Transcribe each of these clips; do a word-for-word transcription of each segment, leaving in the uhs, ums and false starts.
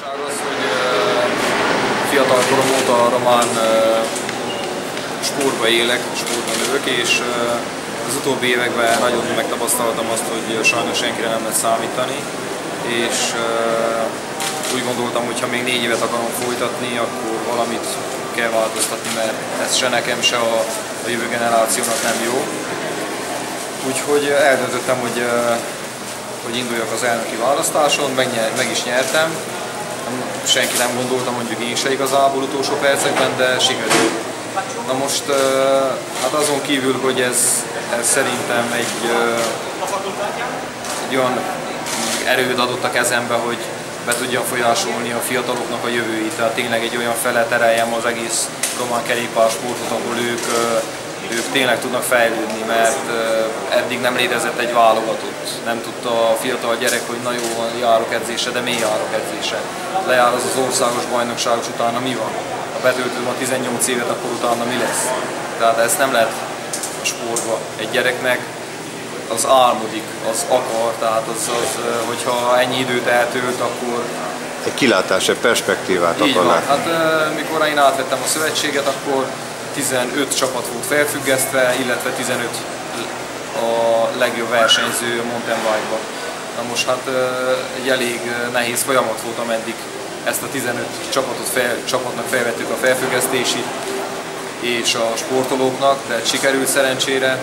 Az, hogy fiatal korom óta román sportba élek, sportban lövök, és az utóbbi években nagyon megtapasztaltam azt, hogy sajnos senkire nem lehet számítani, és úgy gondoltam, hogy ha még négy évet akarom folytatni, akkor valamit kell változtatni, mert ez se nekem, se a, a jövő generációnak nem jó. Úgyhogy eldöntöttem, hogy, hogy induljak az elnöki választáson, meg, meg is nyertem. Senki nem gondolta, mondjuk én se igazából utolsó percekben, de sikerült. Na most, hát azon kívül, hogy ez, ez szerintem egy, egy olyan erőt adott a kezembe, hogy be tudjam folyásolni a fiataloknak a jövőit, tehát tényleg egy olyan fele tereljem az egész román kerékpársportot, ahol ők, ők tényleg tudnak fejlődni, mert eddig nem létezett egy válogatott. Nem tudta a fiatal gyerek, hogy na jó, járok edzésre, de mi járok edzésre. Lejár az az országos bajnokságos, utána mi van? Ha betöltöm a tizennyolc évet, akkor utána mi lesz? Tehát ezt nem lehet a sportba. Egy gyereknek az álmodik, az akar, tehát az, az, hogyha ennyi időt eltölt, akkor... Egy kilátás, egy perspektívát akar látni. Hát mikor én átvettem a szövetséget, akkor tizenöt csapat volt felfüggesztve, illetve tizenöt a legjobb versenyző mountain bike-ban. Na most hát egy elég nehéz folyamat volt, ameddig ezt a tizenöt csapatot fel, csapatnak felvettük a felfüggesztését és a sportolóknak, de sikerült szerencsére.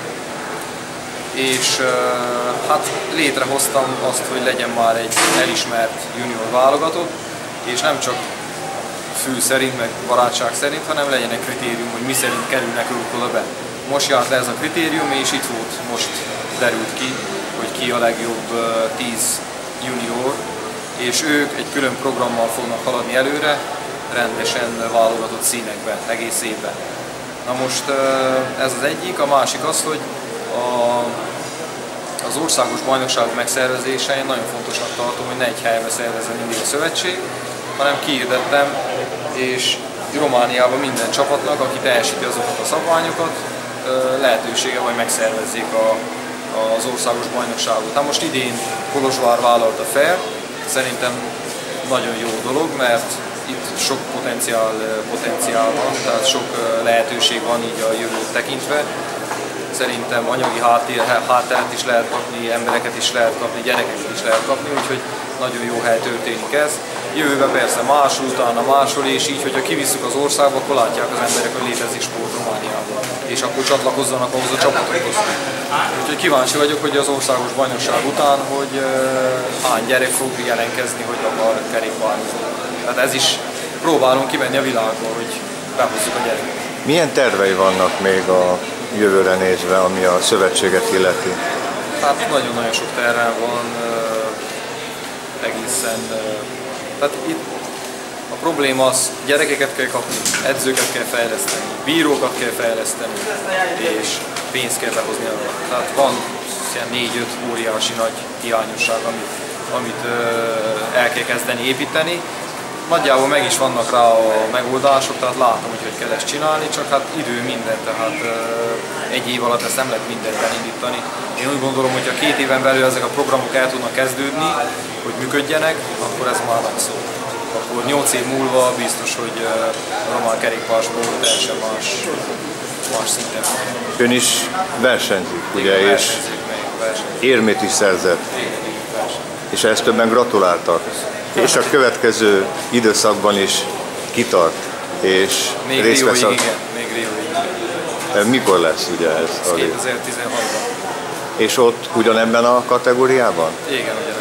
És hát létrehoztam azt, hogy legyen már egy elismert junior válogatott, és nem csak fül szerint, meg barátság szerint, hanem legyen egy kritérium, hogy mi szerint kerülnek ők oda be. Most járt le ez a kritérium, és itt volt, most derült ki, hogy ki a legjobb tíz junior, és ők egy külön programmal fognak haladni előre, rendesen válogatott színekben, egész évben. Na most ez az egyik, a másik az, hogy a, az országos bajnokságok megszervezése én nagyon fontosnak tartom, hogy ne egy helybe szervezzen mindig a szövetség, hanem kihirdettem, és Romániában minden csapatnak, aki teljesíti azokat a szabványokat, lehetősége, hogy megszervezzék a, az országos bajnokságot. Hát most idén Kolozsvár vállalta fel, szerintem nagyon jó dolog, mert itt sok potenciál, potenciál van, tehát sok lehetőség van így a jövőt tekintve. Szerintem anyagi hátteret is lehet kapni, embereket is lehet kapni, gyerekeket is lehet kapni, úgyhogy nagyon jó hely történik ez. Jövőben persze máshol, utána máshol, és így, hogyha kivisszük az országba, akkor látják az emberek, hogy létezik sport Romániában, és akkor csatlakozzanak ahhoz a csapatokhoz. Úgyhogy kíváncsi vagyok, hogy az országos bajnokság után, hogy uh, hány gyerek fog jelentkezni, hogy akar kerékpározni. Tehát ez is, próbálunk kimenni a világba, hogy behozzuk a gyereket. Milyen tervei vannak még a jövőre nézve, ami a szövetséget illeti? Hát nagyon-nagyon sok terven van, egészen. Tehát itt a probléma az, gyerekeket kell kapni, edzőket kell fejleszteni, bírókat kell fejleszteni, és pénzt kell behozni arra. Tehát van négy-öt óriási nagy hiányosság, amit, amit el kell kezdeni építeni. Nagyjából meg is vannak rá a megoldások, tehát látom, hogy hogy kell ezt csinálni, csak hát idő minden, tehát egy év alatt ezt nem lehet mindent elindítani. Én úgy gondolom, hogy ha két éven belül ezek a programok el tudnak kezdődni, hogy működjenek, akkor ez már nagy szó. Akkor nyolc év múlva biztos, hogy a román kerékpársport teljesen más, más szinten van. Ön is versenyzik, ugye, és érmét is szerzett, és ezt többen gratuláltak. És a következő időszakban is kitart, és még részt vesz a... igen, még Rióig. Mikor lesz ugye ez? kétezer-tizenhatban. És ott ugyanebben a kategóriában? Igen, ugyanebben.